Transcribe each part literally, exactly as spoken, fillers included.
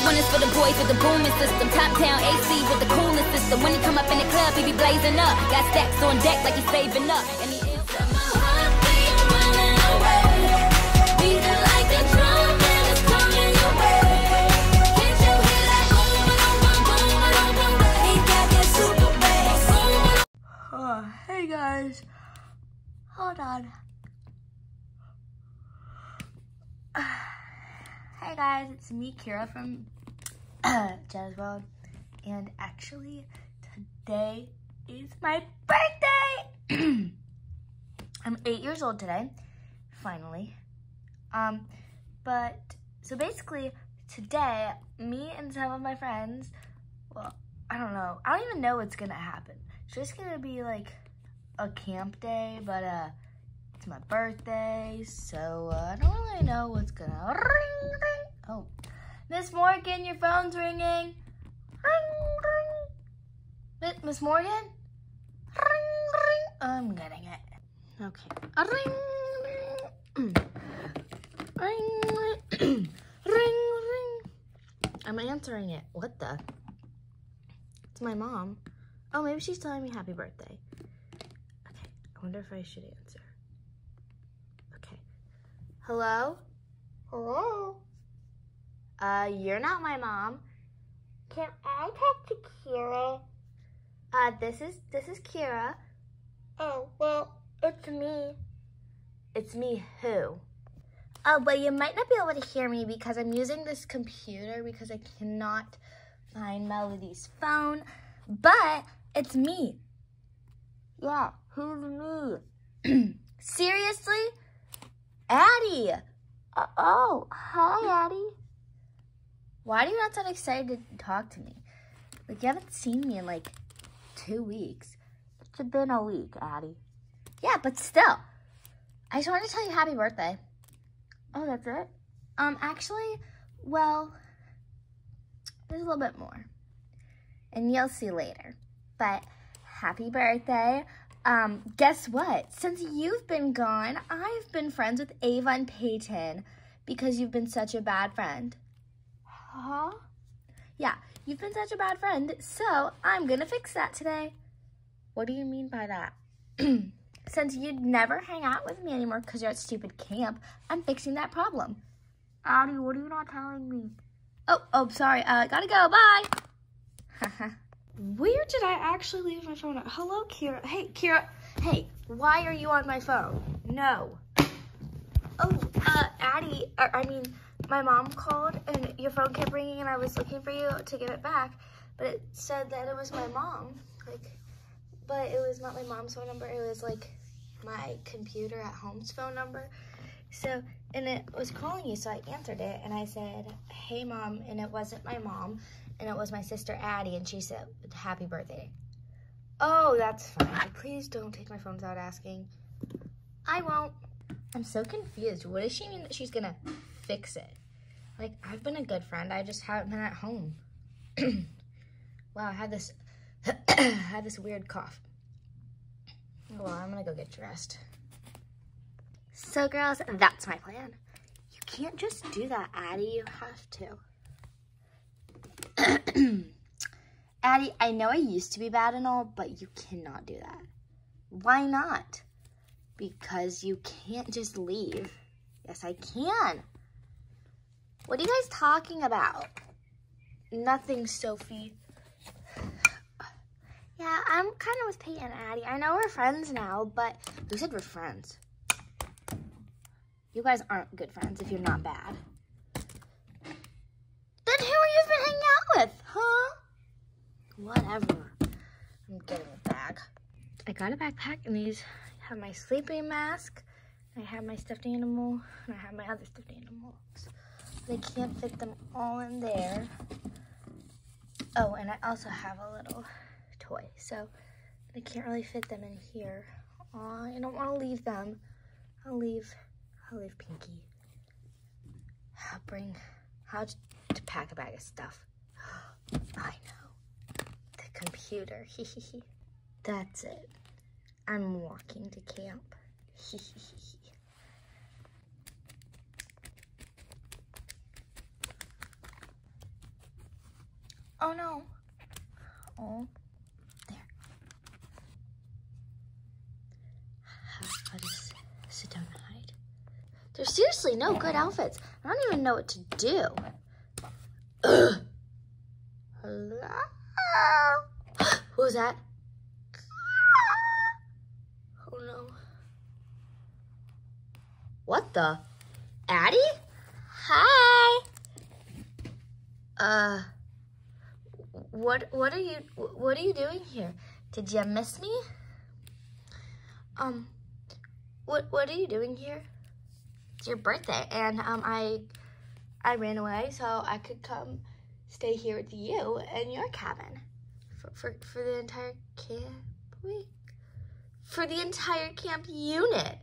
one is for the boys with the booming system. Top town A C with the coolest system. When he come up in the club, he be blazing up. Got stacks on deck like he's saving up. And he is my heart beat running away. Beating like a drum and it's coming your way. Can't you hear that boom, boom, boom, boom, boom, boom? He got that super bass. Oh, hey guys. Hold on. Hey guys, it's me, Kira from Jazz World, and actually today is my birthday. I'm eight years old today, finally. Um, but so basically today, me and some of my friends, well, I don't know, I don't even know what's gonna happen. It's just gonna be like a camp day, but uh. It's my birthday, so uh, I don't really know what's gonna ring, ring. Oh, Miss Morgan, your phone's ringing. Ring, ring. Miss Morgan? Ring, ring. I'm getting it. Okay. A ring, ring. Ring, ring, ring. I'm answering it. What the? It's my mom. Oh, maybe she's telling me happy birthday. Okay, I wonder if I should answer. Hello? Hello? Uh, you're not my mom. Can I talk to Kira? Uh, this is, this is Kira. Oh, well, it's me. It's me who? Oh, but you might not be able to hear me because I'm using this computer because I cannot find Melody's phone, but it's me. Yeah, who's me? Seriously? Addie! Uh, oh, hi, Addie. Why do you not sound excited to talk to me? Like, you haven't seen me in, like, two weeks. It's been a week, Addie. Yeah, but still. I just wanted to tell you happy birthday. Oh, that's it? Um, actually, well, there's a little bit more. And you'll see later. But happy birthday. Um, guess what? Since you've been gone, I've been friends with Ava and Peyton because you've been such a bad friend. Huh? Yeah, you've been such a bad friend, so I'm gonna fix that today. What do you mean by that? Since you'd never hang out with me anymore because you're at stupid camp, I'm fixing that problem. Addie, what are you not telling me? Oh, oh, sorry. Uh, gotta go. Bye. Where did I actually leave my phone at? Hello, Kira. Hey, Kira. Hey, why are you on my phone? No. Oh, uh, Addie, I, I mean, my mom called and your phone kept ringing and I was looking for you to give it back, but it said that it was my mom. Like, but it was not my mom's phone number. It was like my computer at home's phone number. So, and it was calling you, so I answered it and I said, hey, Mom, and it wasn't my mom. And it was my sister Addie, and she said, happy birthday. Oh, that's fine. Please don't take my phone without asking. I won't. I'm so confused. What does she mean that she's gonna fix it? Like, I've been a good friend. I just haven't been at home. Wow, I had this, I had this weird cough. Well, I'm gonna go get dressed. So, girls, that's my plan. You can't just do that, Addie. You have to. Addie, I know I used to be bad and all, but you cannot do that. Why not? Because you can't just leave. Yes, I can. What are you guys talking about? Nothing, Sophie. Yeah, I'm kind of with Peyton and Addie. I know we're friends now, but who said we're friends? You guys aren't good friends if you're not bad. Then who are you been hanging out with, huh? Whatever. I'm getting a bag. I got a backpack, and these have my sleeping mask, I have my stuffed animal, and I have my other stuffed animals. They can't fit them all in there. Oh, and I also have a little toy, so they can't really fit them in here. Aw, I don't want to leave them. I'll leave, I'll leave Pinky. I'll bring, how to pack a bag of stuff. I know, the computer, That's it. I'm walking to camp. Oh no. Oh, there. I'll just sit down and hide. There's seriously no good outfits. I don't even know what to do. Ugh. Hello? What was that? Oh no. What the? Addie? Hi. Uh, what what are you what are you doing here? Did you miss me? Um, what what are you doing here? It's your birthday, and um, I I ran away so I could come stay here with you in your cabin for for, for the entire camp week. For the entire camp unit.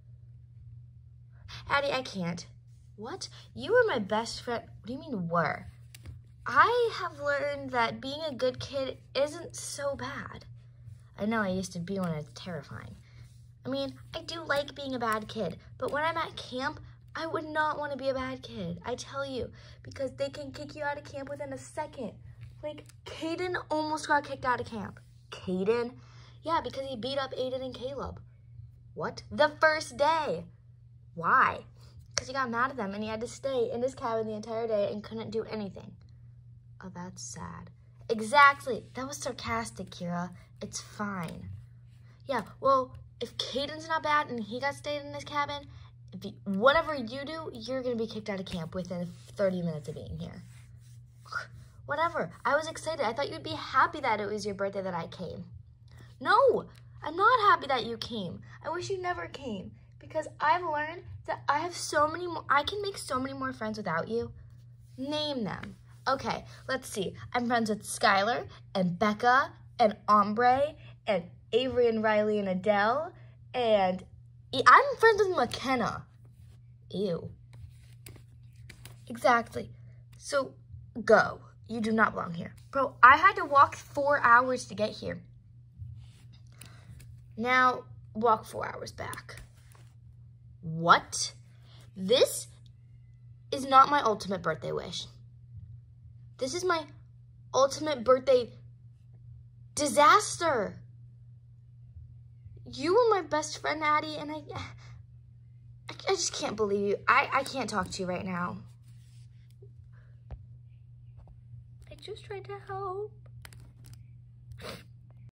Addie, I can't. What? You were my best friend. What do you mean were? I have learned that being a good kid isn't so bad. I know I used to be one, it's terrifying. I mean, I do like being a bad kid, but when I'm at camp, I would not want to be a bad kid. I tell you, because they can kick you out of camp within a second. Like, Caden almost got kicked out of camp. Caden? Yeah, because he beat up Aiden and Caleb. What? The first day. Why? Because he got mad at them and he had to stay in his cabin the entire day and couldn't do anything. Oh, that's sad. Exactly. That was sarcastic, Kira. It's fine. Yeah, well, if Caden's not bad and he got stayed in his cabin, if he, whatever you do, you're going to be kicked out of camp within thirty minutes of being here. Whatever. I was excited. I thought you'd be happy that it was your birthday that I came. No, I'm not happy that you came. I wish you never came because I've learned that I have so many more, I can make so many more friends without you. Name them. Okay, let's see. I'm friends with Skylar and Becca and Ombre and Avery and Riley and Adele and I'm friends with McKenna. Ew. Exactly. So go. You do not belong here. Bro, I had to walk four hours to get here. Now, walk four hours back. What? This is not my ultimate birthday wish. This is my ultimate birthday disaster. You were my best friend, Addie, and I, I, I just can't believe you. I, I can't talk to you right now. I just tried to help.